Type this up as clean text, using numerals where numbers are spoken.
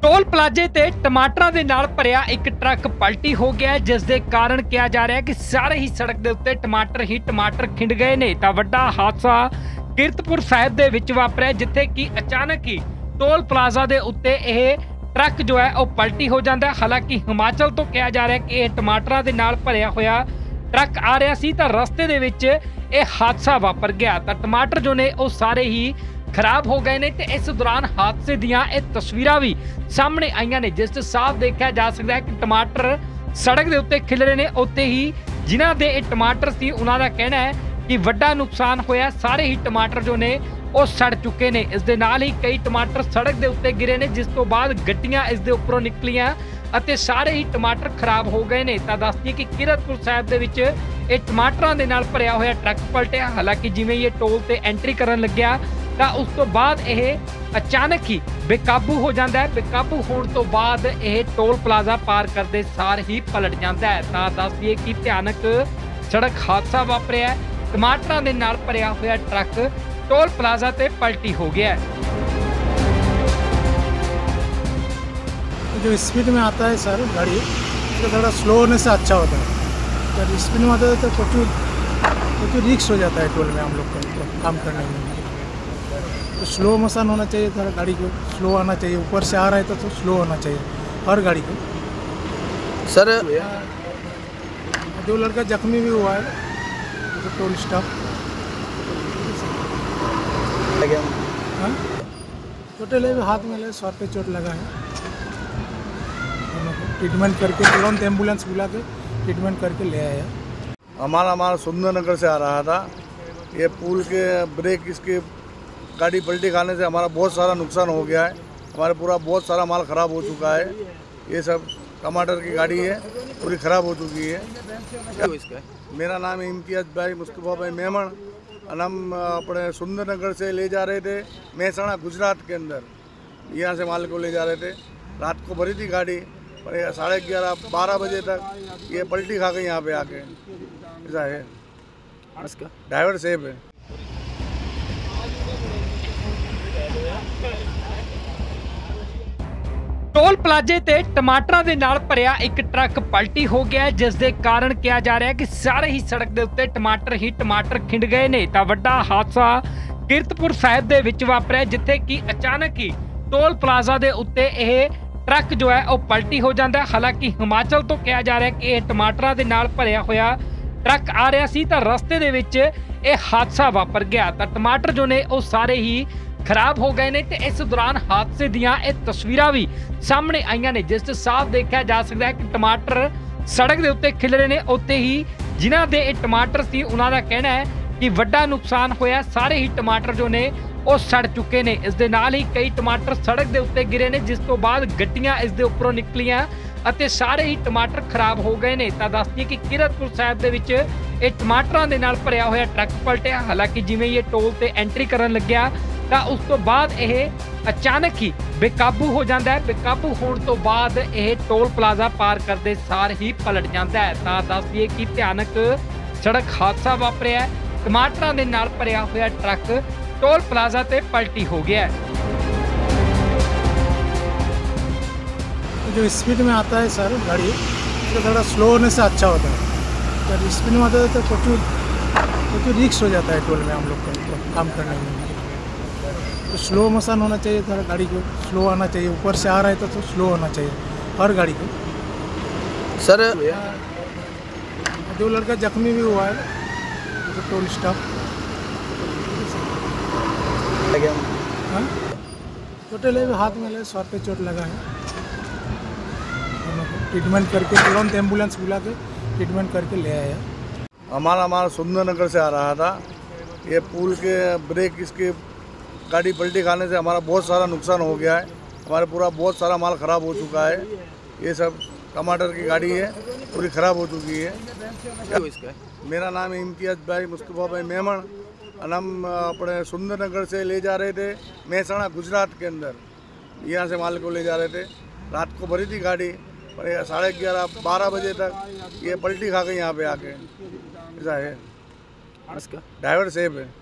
Toll ਪਲਾਜ਼ੇ ਤੇ ਟਮਾਟਰਾਂ ਦੇ ਨਾਲ ਭਰਿਆ ਇੱਕ ਟਰੱਕ ਪਲਟੀ ਹੋ ਗਿਆ, ਜਿਸ ਦੇ ਕਾਰਨ ਕਿਹਾ ਜਾ ਰਿਹਾ ਹੈ ਕਿ ਸਾਰੇ ਹੀ ਸੜਕ ਦੇ ਉੱਤੇ ਟਮਾਟਰ ਖਿੰਡ ਗਏ ਨੇ। ਤਾਂ ਵੱਡਾ ਹਾਦਸਾ ਕੀਰਤਪੁਰ ਸਾਹਿਬ ਦੇ ਵਿੱਚ ਵਾਪਰਿਆ, ਜਿੱਥੇ ਕਿ ਅਚਾਨਕ ਹੀ ਟੋਲ ਪਲਾਜ਼ਾ ਦੇ ਉੱਤੇ ਇਹ ਟਰੱਕ ਜੋ ਹੈ ਉਹ ਪਲਟੀ ਹੋ ਜਾਂਦਾ ਹੈ। ਹਾਲਾਂਕਿ ਹਿਮਾਚਲ ਤੋਂ ਕਿਹਾ ਜਾ ਰਿਹਾ ਕਿ ਇਹ ਟਮਾਟਰਾਂ ਦੇ ਨਾਲ ਭਰਿਆ ਹੋਇਆ ਟਰੱਕ ਆ ਰਿਹਾ ਸੀ ਤਾਂ ਰਸਤੇ ਦੇ ਵਿੱਚ ਇਹ ਹਾਦਸਾ ਵਾਪਰ ਗਿਆ। ਤਾਂ ਟਮਾਟਰ ਜੋ ਨੇ ਉਹ ਸਾਰੇ ਹੀ ਖਰਾਬ ਹੋ ਗਏ ਨੇ ਤੇ ਇਸ ਦੌਰਾਨ ਹਾਦਸੇ ਦੀਆਂ ਇਹ ਤਸਵੀਰਾਂ ਵੀ ਸਾਹਮਣੇ ਆਈਆਂ ਨੇ, ਜਿਸ 'ਚ ਸਾਫ਼ ਦੇਖਿਆ ਜਾ ਸਕਦਾ ਹੈ ਕਿ ਟਮਾਟਰ ਸੜਕ ਦੇ ਉੱਤੇ ਖਿਲ ਰਹੇ ਨੇ। ਉੱਤੇ ਹੀ ਜਿਨ੍ਹਾਂ ਦੇ ਇਹ ਟਮਾਟਰ ਸੀ ਉਹਨਾਂ ਦਾ ਕਹਿਣਾ ਹੈ ਕਿ ਵੱਡਾ ਨੁਕਸਾਨ ਹੋਇਆ, ਸਾਰੇ ਹੀ ਟਮਾਟਰ ਜੋ ਨੇ ਉਹ ਸੜ ਚੁੱਕੇ ਨੇ। ਇਸ ਦੇ ਨਾਲ ਹੀ ਕਈ ਟਮਾਟਰ ਸੜਕ ਦੇ ਉੱਤੇ ਗਿਰੇ ਨੇ, ਜਿਸ ਤੋਂ ਬਾਅਦ ਗੱਡੀਆਂ ਇਸ ਦੇ ਉੱਪਰੋਂ ਨਿਕਲੀਆਂ ਅਤੇ ਸਾਰੇ ਹੀ ਟਮਾਟਰ ਖਰਾਬ ਹੋ ਗਏ ਨੇ। ਤਾਂ ਦੱਸਦੀ ਕਿ ਕੀਰਤਪੁਰ ਸਾਹਿਬ ਦੇ ਵਿੱਚ ਇਹ ਟਮਾਟਰਾਂ ਦੇ ਨਾਲ ਭਰਿਆ ਹੋਇਆ ਟਰੱਕ ਪਲਟਿਆ। ਹਾਲਾਂਕਿ ਜਿਵੇਂ ਹੀ ਇਹ ਟੋਲ ਤੇ ਐਂਟਰੀ ਕਰਨ ਲੱਗਿਆ ਤਾਂ ਉਸ ਤੋਂ ਬਾਅਦ ਇਹ ਅਚਾਨਕ ਹੀ ਬੇਕਾਬੂ ਹੋ ਜਾਂਦਾ ਹੈ। ਬੇਕਾਬੂ ਹੋਣ ਤੋਂ ਬਾਅਦ ਇਹ ਟੋਲ ਪਲਾਜ਼ਾ ਪਾਰ ਕਰਦੇ ਸਾਰ ਹੀ ਪਲਟ ਜਾਂਦਾ ਹੈ। ਤਾਂ ਦੱਸ ਦਈਏ ਕਿ ਭਿਆਨਕ ਸੜਕ ਹਾਦਸਾ ਵਾਪਰਿਆ ਹੈ। ਟਮਾਟਰਾਂ ਦੇ ਨਾਲ ਭਰਿਆ ਹੋਇਆ ਟਰੱਕ टोल प्लाजा पे पलटी हो गया है। जो स्पीड में आता है सर गाड़ी तो थोड़ा स्लो होने से अच्छा होता है। अगर स्पीड में आता है तो कुछ रिक्स हो जाता है टोल में हम लोग को काम करने में। तो स्लो मोशन होना चाहिए, थोड़ा गाड़ी को स्लो आना चाहिए। ऊपर से आ रहा है तो स्लो होना चाहिए हर गाड़ी को। सर जो लड़का जख्मी भी हुआ है तो टोल स्टाफ टोटल हाथ में सर पे चोट लगा है। ट्रीटमेंट करके तुरंत एम्बुलेंस बुला के ट्रीटमेंट करके ले आया। हमारा सुंदरनगर से आ रहा था। ये पुल के ब्रेक इसके गाड़ी पलटी खाने से हमारा बहुत सारा नुकसान हो गया है। हमारे पूरा बहुत सारा माल ख़राब हो चुका है। ये सब टमाटर की गाड़ी है, पूरी ख़राब हो चुकी है। इसका मेरा नाम है इम्तियाज़ भाई मुस्तफ़ा भाई मेमन। और हम अपने सुंदरनगर से ले जा रहे थे महसाणा गुजरात के अंदर। यहाँ से माल को ले जा रहे थे। रात को भरी थी गाड़ी, पर 11:30-12 बजे तक ये पलटी खा गई यहाँ पे आके। ऐसा है, इसका ड्राइवर सेफ है। ਟੋਲ ਪਲਾਜ਼ੇ ਤੇ ਟਮਾਟਰਾਂ ਦੇ ਨਾਲ ਭਰਿਆ ਇੱਕ ਟਰੱਕ ਪਲਟੀ ਹੋ ਗਿਆ, ਜਿਸ ਦੇ ਕਾਰਨ ਕਿਹਾ ਜਾ ਰਿਹਾ ਹੈ ਕਿ ਸਾਰੇ ਹੀ ਸੜਕ ਦੇ ਉੱਤੇ ਟਮਾਟਰ ਖਿੰਡ ਗਏ ਨੇ। ਤਾਂ ਵੱਡਾ ਹਾਦਸਾ ਕੀਰਤਪੁਰ ਸਾਹਿਬ ਦੇ ਵਿੱਚ ਵਾਪਰਿਆ, ਜਿੱਥੇ ਕਿ ਅਚਾਨਕ ਹੀ ਟੋਲ ਪਲਾਜ਼ਾ ਦੇ ਉੱਤੇ ਇਹ ਟਰੱਕ ਜੋ ਹੈ ਉਹ ਪਲਟੀ ਹੋ ਜਾਂਦਾ ਹੈ। ਹਾਲਾਂਕਿ ਹਿਮਾਚਲ ਤੋਂ ਕਿਹਾ ਜਾ ਰਿਹਾ ਕਿ ਇਹ ਟਮਾਟਰਾਂ ਦੇ ਨਾਲ ਭਰਿਆ ਹੋਇਆ ਟਰੱਕ ਆ ਰਿਹਾ ਸੀ ਤਾਂ ਰਸਤੇ ਦੇ ਵਿੱਚ ਇਹ ਹਾਦਸਾ ਵਾਪਰ ਗਿਆ। ਤਾਂ ਟਮਾਟਰ ਜੋ ਨੇ ਉਹ ਸਾਰੇ ਹੀ ਖਰਾਬ ਹੋ ਗਏ ਨੇ ਤੇ ਇਸ ਦੌਰਾਨ ਹਾਦਸੇ ਦੀਆਂ ਇਹ ਤਸਵੀਰਾਂ ਵੀ ਸਾਹਮਣੇ ਆਈਆਂ ਨੇ, ਜਿਸ 'ਚ ਸਾਫ਼ ਦੇਖਿਆ ਜਾ ਸਕਦਾ ਹੈ ਕਿ ਟਮਾਟਰ ਸੜਕ ਦੇ ਉੱਤੇ ਖਿਲ ਰਹੇ ਨੇ। ਉੱਤੇ ਹੀ ਜਿਨ੍ਹਾਂ ਦੇ ਇਹ ਟਮਾਟਰ ਸੀ ਉਹਨਾਂ ਦਾ ਕਹਿਣਾ ਹੈ ਕਿ ਵੱਡਾ ਨੁਕਸਾਨ ਹੋਇਆ, ਸਾਰੇ ਹੀ ਟਮਾਟਰ ਜੋ ਨੇ ਉਹ ਸੜ ਚੁੱਕੇ ਨੇ। ਇਸ ਦੇ ਨਾਲ ਹੀ ਕਈ ਟਮਾਟਰ ਸੜਕ ਦੇ ਉੱਤੇ ਗਿਰੇ ਨੇ, ਜਿਸ ਤੋਂ ਬਾਅਦ ਗੱਡੀਆਂ ਇਸ ਦੇ ਉੱਪਰੋਂ ਨਿਕਲੀਆਂ ਅਤੇ ਸਾਰੇ ਹੀ ਟਮਾਟਰ ਖਰਾਬ ਹੋ ਗਏ ਨੇ। ਤਾਂ ਦੱਸਦੀ ਕਿ ਕੀਰਤਪੁਰ ਸਾਹਿਬ ਦੇ ਵਿੱਚ ਇਹ ਟਮਾਟਰਾਂ ਦੇ ਨਾਲ ਭਰਿਆ ਹੋਇਆ ਟਰੱਕ ਪਲਟਿਆ। ਹਾਲਾਂਕਿ ਜਿਵੇਂ ਹੀ ਇਹ ਟੋਲ ਤੇ ਐਂਟਰੀ ਕਰਨ ਲੱਗਿਆ ਤਾਂ ਉਸ ਤੋਂ ਬਾਅਦ ਇਹ ਅਚਾਨਕ ਹੀ ਬੇਕਾਬੂ ਹੋ ਜਾਂਦਾ ਹੈ। ਬੇਕਾਬੂ ਹੋਣ ਤੋਂ ਬਾਅਦ ਇਹ ਟੋਲ ਪਲਾਜ਼ਾ ਪਾਰ ਕਰਦੇ ਸਾਰ ਹੀ ਪਲਟ ਜਾਂਦਾ ਹੈ। ਤਾਂ ਦੱਸ ਦਈਏ ਕਿ ਭਿਆਨਕ ਸੜਕ ਹਾਦਸਾ ਵਾਪਰਿਆ ਹੈ। ਟਮਾਟਰਾਂ ਦੇ ਨਾਲ ਭਰਿਆ ਹੋਇਆ ਟਰੱਕ ਟੋਲ ਪਲਾਜ਼ਾ ਤੇ ਪਲਟੀ ਹੋ ਗਿਆ है। जो स्पीड में आता है सर गाड़ी तो थोड़ा स्लो होने से अच्छा होता है। अगर स्पीड में आता है तो कुछ रिक्स हो जाता है टोल में हम लोग को काम करने में। तो स्लो मोशन होना चाहिए, थोड़ा गाड़ी को स्लो आना चाहिए। ऊपर से आ रहा है तो स्लो होना चाहिए हर गाड़ी को। सर जो लड़का जख्मी भी हुआ है तो टोल स्टाफ टोटल हाथ में सर पे चोट लगा है। ट्रीटमेंट करके तुरंत एम्बुलेंस बुला के ट्रीटमेंट करके ले आया। हमारा सुंदरनगर से आ रहा था। ये पुल के ब्रेक इसके गाड़ी पलटी खाने से हमारा बहुत सारा नुकसान हो गया है। हमारे पूरा बहुत सारा माल ख़राब हो चुका है। ये सब टमाटर की गाड़ी है, पूरी ख़राब हो चुकी है। इसका मेरा नाम है इम्तियाज़ भाई मुस्तफ़ा भाई मेमन। और हम अपने सुंदरनगर से ले जा रहे थे महसाणा गुजरात के अंदर। यहाँ से माल को ले जा रहे थे। रात को भरी थी गाड़ी, पर 11:30-12 बजे तक ये पलटी खा गई यहाँ पे आके। ऐसा है, इसका ड्राइवर सेफ है।